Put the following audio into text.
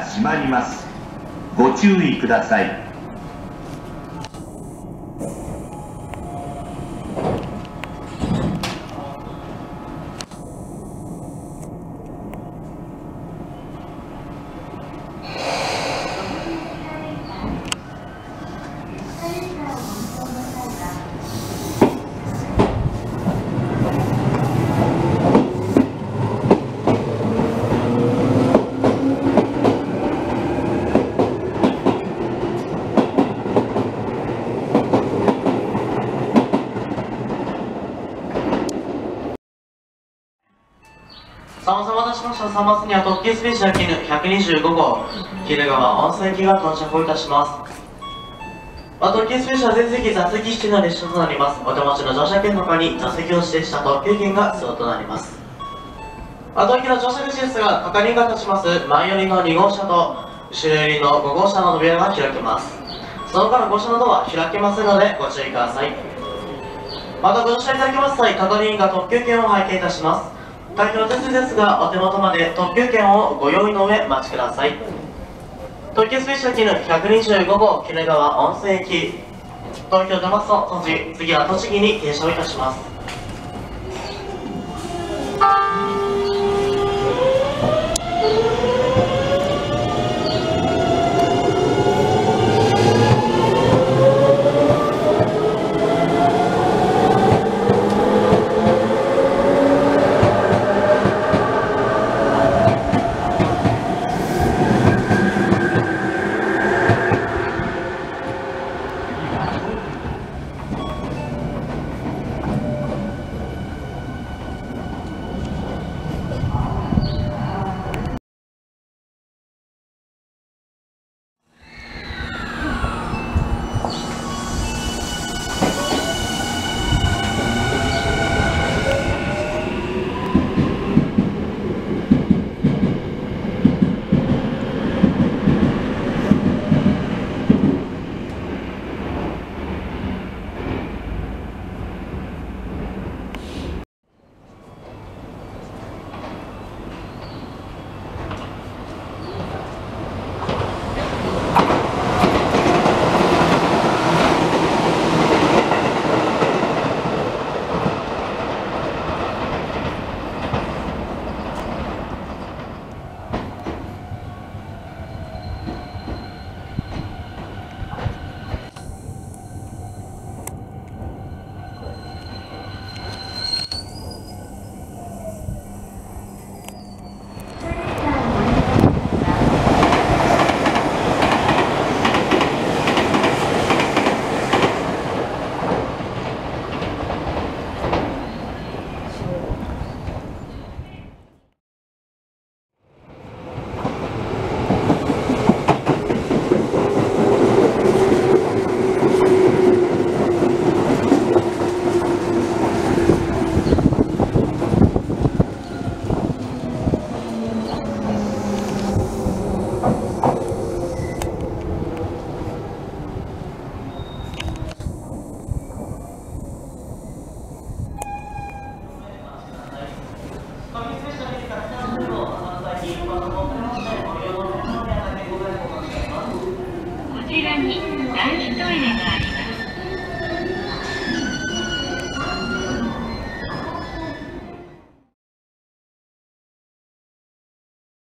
閉まります。ご注意ください。 お待たせしました。3バスには特急スペーシャル絹125号鬼怒川温泉駅が到着をいたします。特急スペーシャル全席座席指定の列車となります。お手持ちの乗車券の他に座席を指定した特急券が必要となります。当駅の乗車口ですが、係員が立ちます前寄りの2号車と後ろ寄りの5号車の扉が開けます。その他の号車のドアは開けませんのでご注意ください。またご乗車いただきます際、係員が特急券を拝見いたします。退去の手数ですが、お手元まで特急券をご用意の上お待ちください。特急スペシャル絹125号鬼怒川温泉駅、東京出ますと次は栃木に停車をいたします。 こちらに男子トイレがあります。